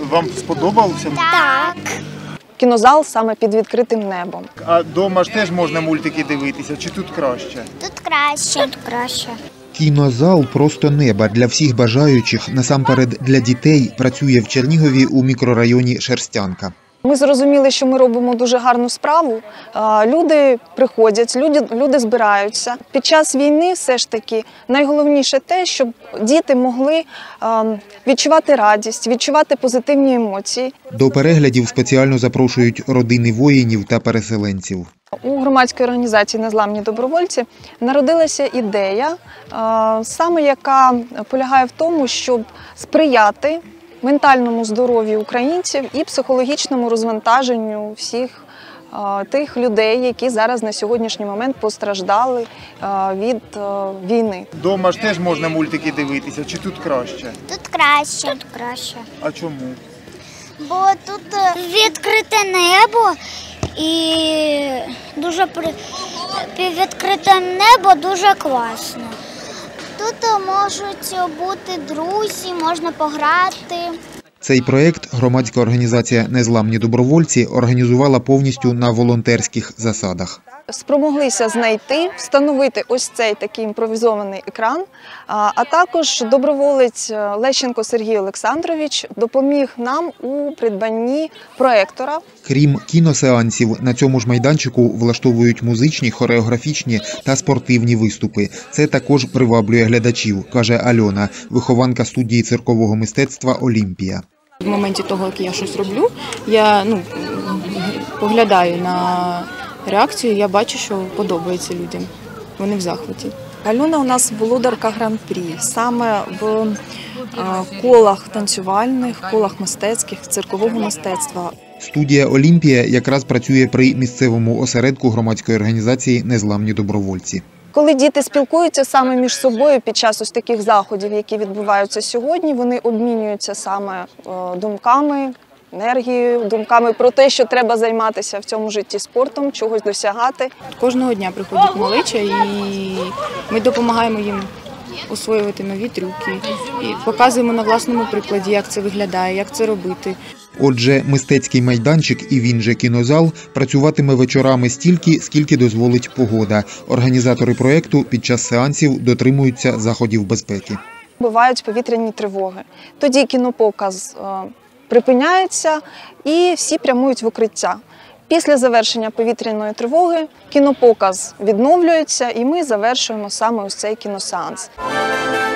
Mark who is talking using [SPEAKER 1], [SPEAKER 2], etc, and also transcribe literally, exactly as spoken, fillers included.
[SPEAKER 1] Вам сподобався?
[SPEAKER 2] Так.
[SPEAKER 3] Кінозал саме під відкритим небом.
[SPEAKER 1] А вдома ж теж можна мультики дивитися, чи тут краще?
[SPEAKER 2] Тут краще. Тут краще.
[SPEAKER 4] Кінозал «Просто неба» для всіх бажаючих, насамперед для дітей, працює в Чернігові у мікрорайоні Шерстянка.
[SPEAKER 3] Ми зрозуміли, що ми робимо дуже гарну справу. Люди приходять, люди, люди збираються. Під час війни все ж таки найголовніше те, щоб діти могли відчувати радість, відчувати позитивні емоції.
[SPEAKER 4] До переглядів спеціально запрошують родини воїнів та переселенців.
[SPEAKER 3] У громадської організації «Незламні добровольці» народилася ідея, саме яка полягає в тому, щоб сприяти ментальному здоров'ю українців і психологічному розвантаженню всіх а, тих людей, які зараз на сьогоднішній момент постраждали а, від а, війни.
[SPEAKER 1] Вдома ж теж можна мультики дивитися, чи тут краще?
[SPEAKER 2] Тут краще. Тут краще.
[SPEAKER 1] А чому?
[SPEAKER 2] Бо тут відкрите небо і дуже при... під відкритим небо дуже класно. Тут можуть бути друзі, можна пограти.
[SPEAKER 4] Цей проєкт громадська організація «Незламні добровольці» організувала повністю на волонтерських засадах.
[SPEAKER 3] Спромоглися знайти, встановити ось цей такий імпровізований екран, а також доброволець Лещенко Сергій Олександрович допоміг нам у придбанні проєктора.
[SPEAKER 4] Крім кіносеансів, на цьому ж майданчику влаштовують музичні, хореографічні та спортивні виступи. Це також приваблює глядачів, каже Альона, вихованка студії циркового мистецтва «Олімпія».
[SPEAKER 5] В моменті того, як я щось роблю, я ну, поглядаю на реакцію, я бачу, що подобається людям. Вони в захваті.
[SPEAKER 3] Альона у нас володарка гран-прі, саме в колах танцювальних, колах мистецьких, циркового мистецтва.
[SPEAKER 4] Студія «Олімпія» якраз працює при місцевому осередку громадської організації «Незламні добровольці».
[SPEAKER 3] Коли діти спілкуються саме між собою під час ось таких заходів, які відбуваються сьогодні, вони обмінюються саме думками, енергією, думками про те, що треба займатися в цьому житті спортом, чогось досягати.
[SPEAKER 5] Кожного дня приходять малеча і ми допомагаємо їм освоювати нові трюки і показуємо на власному прикладі, як це виглядає, як це робити.
[SPEAKER 4] Отже, мистецький майданчик, і він же кінозал, працюватиме вечорами стільки, скільки дозволить погода. Організатори проєкту під час сеансів дотримуються заходів безпеки.
[SPEAKER 3] Бувають повітряні тривоги. Тоді кінопоказ припиняється і всі прямують в укриття. Після завершення повітряної тривоги кінопоказ відновлюється і ми завершуємо саме ось цей кіносеанс.